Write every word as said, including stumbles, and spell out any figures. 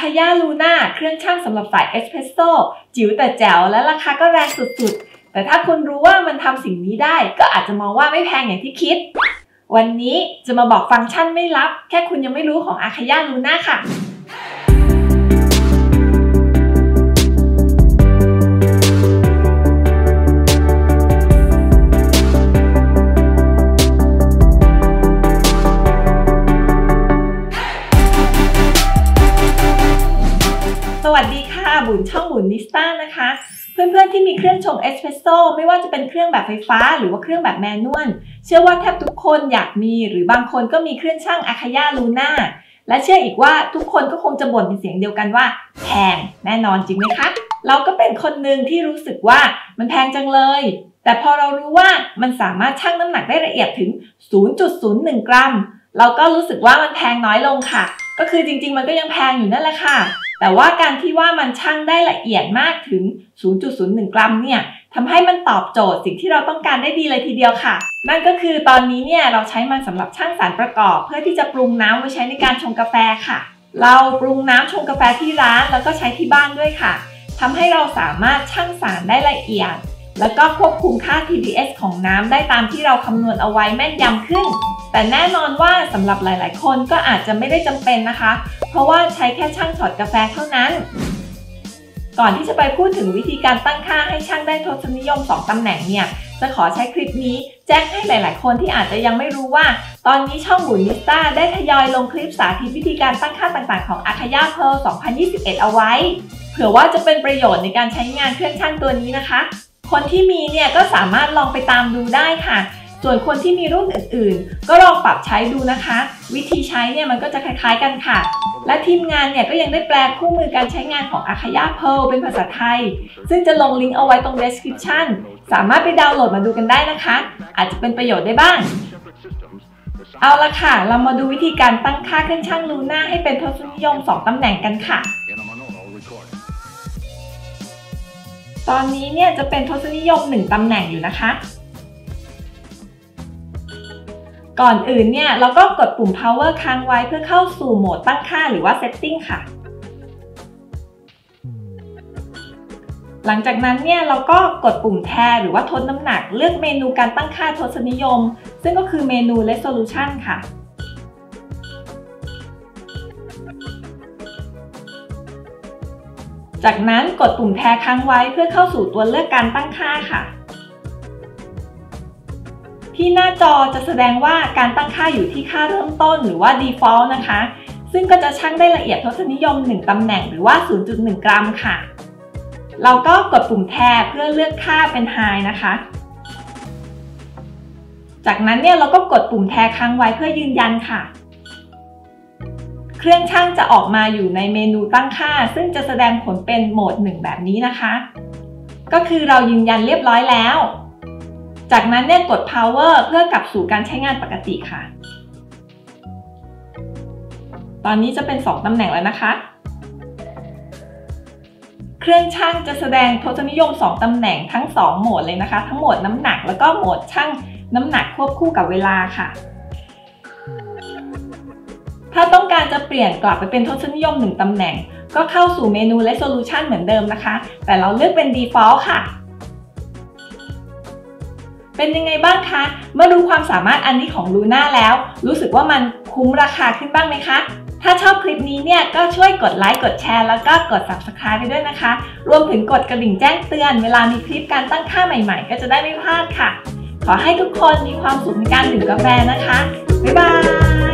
Akaya Luna เครื่องชั่งสำหรับสายเอสเพรสโซ่จิ๋วแต่แจ๋วและราคาก็แรงสุดๆแต่ถ้าคุณรู้ว่ามันทำสิ่งนี้ได้ก็อาจจะมองว่าไม่แพงอย่างที่คิดวันนี้จะมาบอกฟังก์ชันไม่ลับแค่คุณยังไม่รู้ของ Akaya Luna ค่ะสวัสดีค่ะบุญช่องบุญนิสต้านะคะเพื่อนๆที่มีเครื่องชงเอสเพรสโซ่ไม่ว่าจะเป็นเครื่องแบบไฟฟ้าหรือว่าเครื่องแบบแมนนวลเชื่อว่าแทบทุกคนอยากมีหรือบางคนก็มีเครื่องชั่ง Akaya Luna และเชื่ออีกว่าทุกคนก็คงจะบ่นเป็นเสียงเดียวกันว่าแพงแน่นอนจริงไหมคะเราก็เป็นคนหนึ่งที่รู้สึกว่ามันแพงจังเลยแต่พอเรารู้ว่ามันสามารถชั่งน้ำหนักได้ละเอียดถึง ศูนย์จุดศูนย์หนึ่ง กรัมเราก็รู้สึกว่ามันแพงน้อยลงค่ะก็คือจริงๆมันก็ยังแพงอยู่นั่นแหละค่ะแต่ว่าการที่ว่ามันชั่งได้ละเอียดมากถึง ศูนย์จุดศูนย์หนึ่ง กรัมเนี่ยทำให้มันตอบโจทย์สิ่งที่เราต้องการได้ดีเลยทีเดียวค่ะนั่นก็คือตอนนี้เนี่ยเราใช้มันสำหรับชั่งสารประกอบเพื่อที่จะปรุงน้ำไว้ใช้ในการชงกาแฟค่ะเราปรุงน้ำชงกาแฟที่ร้านแล้วก็ใช้ที่บ้านด้วยค่ะทำให้เราสามารถชั่งสารได้ละเอียดแล้วก็ควบคุมค่า ที พี เอส ของน้ำได้ตามที่เราคำนวณเอาไว้แม่นยำขึ้นแต่แน่นอนว่าสำหรับหลายๆคนก็อาจจะไม่ได้จำเป็นนะคะเพราะว่าใช้แค่ชั่งช็อตกาแฟเท่านั้นก่อนที่จะไปพูดถึงวิธีการตั้งค่าให้ชั่งได้ทศนิยมสองตำแหน่งเนี่ยจะขอใช้คลิปนี้แจ้งให้หลายๆคนที่อาจจะยังไม่รู้ว่าตอนนี้ช่องบุญนิสต้าได้ทยอยลงคลิปสาธิตวิธีการตั้งค่าต่างๆของ Akaya Pearl สองพันยี่สิบเอ็ด เอาไว้เผื่อว่าจะเป็นประโยชน์ในการใช้งานเครื่องชั่งตัวนี้นะคะคนที่มีเนี่ยก็สามารถลองไปตามดูได้ค่ะส่วนคนที่มีรุ่นอื่นๆก็ลองปรับใช้ดูนะคะวิธีใช้เนี่ยมันก็จะคล้ายๆกันค่ะและทีมงานเนี่ยก็ยังได้แปลคู่มือการใช้งานของ Akaya Pearl เป็นภาษาไทยซึ่งจะลงลิงก์เอาไว้ตรง description สามารถไปดาวน์โหลดมาดูกันได้นะคะอาจจะเป็นประโยชน์ได้บ้างเอาละค่ะเรามาดูวิธีการตั้งค่าเครื่องชั่ง Luna ให้เป็นทศนิยมสองตำแหน่งกันค่ะตอนนี้เนี่ยจะเป็นทศนิยมหนึ่งตำแหน่งอยู่นะคะก่อนอื่นเนี่ยเราก็กดปุ่ม power ค้างไว้เพื่อเข้าสู่โหมดตั้งค่าหรือว่า setting ค่ะหลังจากนั้นเนี่ยเราก็กดปุ่มแทนหรือว่าทดน้ำหนักเลือกเมนูการตั้งค่าทศนิยมซึ่งก็คือเมนู resolution ค่ะจากนั้นกดปุ่มแทนค้างไว้เพื่อเข้าสู่ตัวเลือกการตั้งค่าค่ะที่หน้าจอจะแสดงว่าการตั้งค่าอยู่ที่ค่าเริ่มต้นหรือว่า default นะคะซึ่งก็จะชั่งได้ละเอียดทศนิยมหนึ่งตำแหน่งหรือว่า ศูนย์จุดหนึ่ง กรัมค่ะเราก็กดปุ่มแทนเพื่อเลือกค่าเป็น high นะคะจากนั้นเนี่ยเราก็กดปุ่มแทนค้างไว้เพื่อยืนยันค่ะเครื่องชั่งจะออกมาอยู่ในเมนูตั้งค่าซึ่งจะแสดงผลเป็นโหมดหนึ่งแบบนี้นะคะก็คือเรายืนยันเรียบร้อยแล้วจากนั้นเนี่ยกด power เพื่อกลับสู่การใช้งานปกติค่ะตอนนี้จะเป็นสองตำแหน่งแล้วนะคะเครื่องชั่งจะแสดงทศนิยมสองตำแหน่งทั้งสองโหมดเลยนะคะทั้งโหมดน้ำหนักแล้วก็โหมดชั่งน้ำหนักควบคู่กับเวลาค่ะถ้าต้องการจะเปลี่ยนกลับไปเป็นทศนิยมหนึ่งตำแหน่งก็เข้าสู่เมนู resolution เหมือนเดิมนะคะแต่เราเลือกเป็น default ค่ะเป็นยังไงบ้างคะเมื่อรู้ความสามารถอันนี้ของ Luna แล้วรู้สึกว่ามันคุ้มราคาขึ้นบ้างไหมคะถ้าชอบคลิปนี้เนี่ยก็ช่วยกดไลค์กดแชร์แล้วก็กด ซับสไครบ์ ไปด้วยนะคะรวมถึงกดกระดิ่งแจ้งเตือนเวลามีคลิปการตั้งค่าใหม่ๆก็จะได้ไม่พลาดค่ะขอให้ทุกคนมีความสุขในการดื่มกาแฟนะคะบ๊ายบาย